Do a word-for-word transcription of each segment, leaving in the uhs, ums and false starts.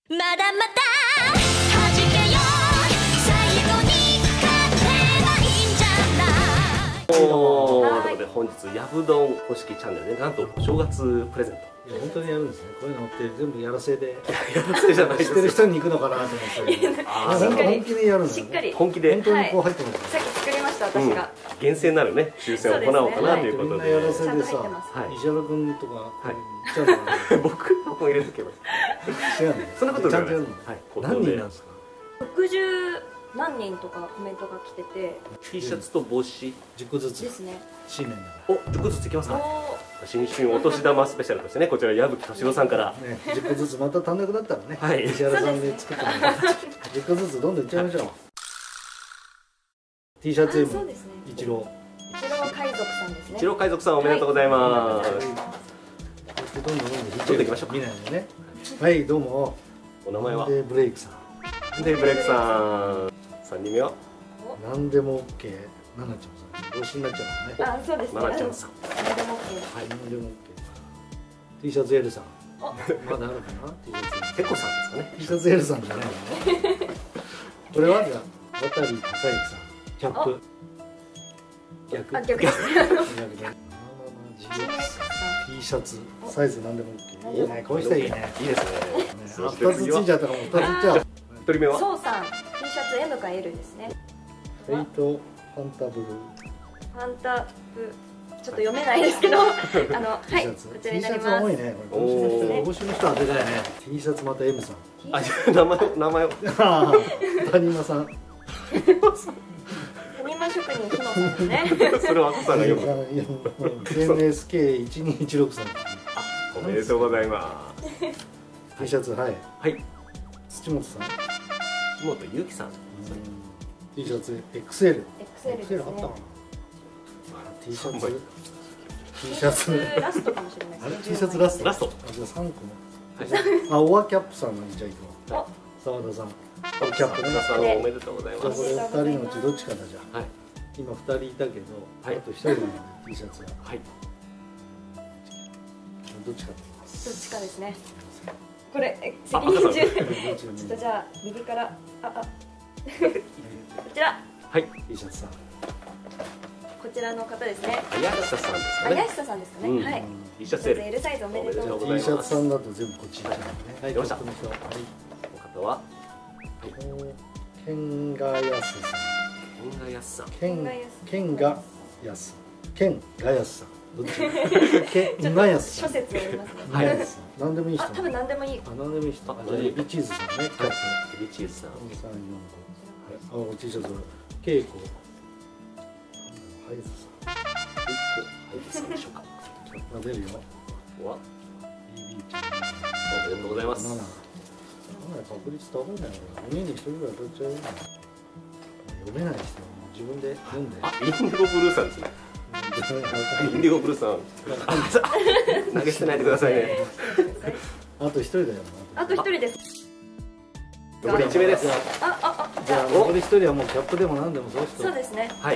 まだまだ弾けよ最後に勝てばいいんじゃない。 おー、ということで本日やぶどん公式チャンネルでなんとお正月プレゼント。 いや本当にやるんですね。こういうのって全部やらせでやらせじゃないです知ってる人に行くのかなと思ってあ本気でやるんですね。 しっかり本気で本当にこう入ってます。 さっき作りました私が。 厳正なるね抽選を行おうかなということで。 みんなやらせでさ、 はい石原君とかはい行っちゃうのかな。 僕僕も入れてきます。 違うの。 そんなことちゃんとやるの。 はい。 何人なんですか。 六十何人とかコメントが来てて。 T シャツと帽子じゅっこずつですね。 新年だかおじゅっこずついきますか。 お新春お年玉スペシャルとしてね、こちら矢吹敏郎さんからら。ね、じゅっこずつまた足んなくなったらね。 はい石原さんで作ってもらってじゅっこずつどんどんいっちゃいましょう。T シャツあ M そうですね。 一郎。 一郎海賊さんですね。 一郎海賊さんおめでとうございます。 どんどんどんどんどんどん行きましょうか見ないでね。はいどうも。 お名前はでブレイクさん。 でブレイクさん。三人目は何でも OK。ナナちゃんさん。帽子になっちゃうもんね。 あそうですね。 ななちゃんさん。 何でも OK。 はい、何でも OK。T シャツ L さん。 おまだあるかな T シャツ。 ペコさんですかね。 T シャツ L さんじゃないのね。これはじゃあ渡隆之さん。キャップ。逆。 あ逆ですね。 逆で。T シャツサイズ何でも OK。いいね、こういう人いいね。 いいですね。 あ、二つついちゃったかも。二ついっちゃう。 一人目はそうさん T シャツ M か L ですね。 フェイトファンタブル。 ファンタブちょっと読めないですけど、あのはい T シャツ。 こち T らになりシャツ多ます。 いね。これ帽子の人、帽子の人はでかいね。T シャツまた M さん。 あ、じゃあ名前を名前をああ、谷間さん。 谷間職人日野さんですね。 それは朝さんが読む。 エヌエスケーいちにいちろくさん。 おめでとうございま T シャツ、はい。 す。はい。 土本さん。 木本ゆきさん。 T シャツ エックスエル。 エックスエル ですね。 あったかな。T シャツ。 三枚 T シャツ。 ラストかもしれないあれです T シャツラスト。 ラスト。 あ、じゃあ三個も。 はい。 あ、オアキャップさんのじゃあ行こおう。澤田さん。オアキャップね。 皆さんおめでとうございじゃあこます。 れ二人のうちどっちかだじゃあ。 はい。 今二人いたけど、あはいと一人なので T シャツが。 はい。 どっちかって言います。 どっちかですね。これえあ責任重赤さんどっちでもいいちょっとじゃあ右からああこちらはい。 T シャツさん。 こちらの方ですね。 あやしたさんですかね。 あやしささんですかうんね。はい。 T シャツ T シャツ L。 L サイズおめでとうござい T ます。 シャツさんだと全部こっち行っちゃうね。はい、 出ましたトップの人。はい。 この方はケンガヤスさん。 ケンガヤスさん。 ケンケンガヤスケンガヤス。ケンガヤスさん。どっち？ケンガヤスさん。 諸説ありますね。 はいガヤスさん。何でもいい人。 あ多分何でもいい。 あ、何でもいい人。 ああ、じゃあエビチーズさんね。キャップ。 エビチーズさん。 二三四五。はい。あ、T シャツ。ケイコ。ハイズさん。 はい、さんでしょうか。 キャップが出るよ。 ここはビービー ちゃん。 おめでとうございます。 七。確率高いんだよ。ごにんにひとりぐらい当たっちゃうよ。読めない人はもう自分で読んで。 あ、インディゴブルーさんですね。インディゴブルーさん。投げ捨てないでくださいね。 あと一人だよ。 あと一人です。 残りいち名です。 あああじじゃあゃあ残り一人はもうキャップでも何でもそういう人。 そうですね。 はい。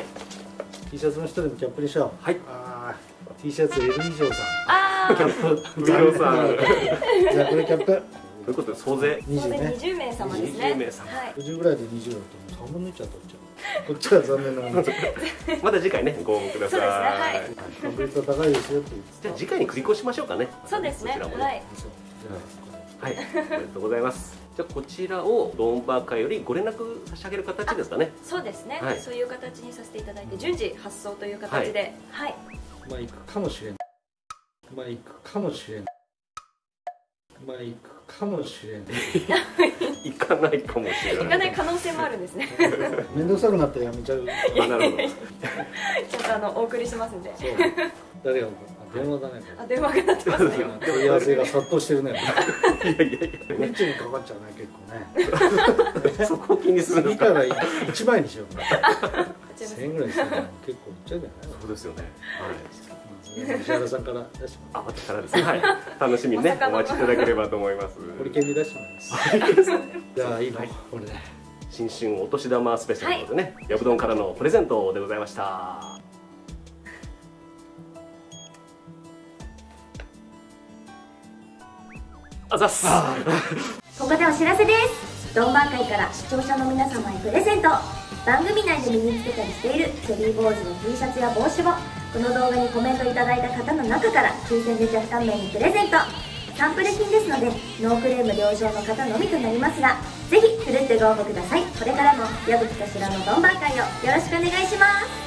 T シャツの人でもキャップにしよう。 はい。 ああ、T シャツ L 以上さん。 ああキャップ。 ブルーさん。 じゃあこれキャップ。 ということで総勢二十ねそうでに。じゅうめい様ですね。 にじゅうめい様はい。 ごじゅうぐらいでにじゅうだともうさんぶんのいちは取っちゃう。こっちは残念ながら。 また次回ねご応募ください。 そうですねはい確率は高いですよって言ってじゃあ次回に繰り越しましょうかね。 そうですね。 こちらもはい。 そうはい。おめでとうございます。じゃあこちらをドーンバー会よりご連絡差し上げる形ですかね。 そうですね、 はいそういう形にさせていただいて順次発送という形ではい、 まあ行くかもしれん。まあ行くかもしれん。まあ行くかもしれん。 行かないかもしれない。 行かない可能性もあるんですねめんどくさくなったらやめちゃう。 あ、なるほど。 ちょっとあのお送りしますんでそう。誰が送る？あ、電話だね。 あ電話が鳴ってますね今問い合わせが殺到してるね。 いやいやいや。 エンチにかかっちゃうね、結構ね。 そこを気にするんですか。 次からいちまいにしようかな。千円ぐらいしても結構いっちゃうんじゃない？ そうですよね。はい。 石原さんから出してもらあ、私からですね。はい。楽しみにね、お待ちいただければと思います。 う。ホリケンに出してもらいます。じゃあいいの？これで。 新春お年玉スペシャルということでね、やぶどんからのプレゼントでございました。あざっす。 こここでお知らせです。ドンバン会から視聴者の皆様へプレゼント。番組内で身につけたりしているチェリーボーイズの T シャツや帽子をこの動画にコメントいただいた方の中から抽選で若干名にプレゼント。サンプル品ですのでノークレーム了承の方のみとなりますが、ぜひふるってご応募ください。これからも矢吹としらのドンバン会をよろしくお願いします。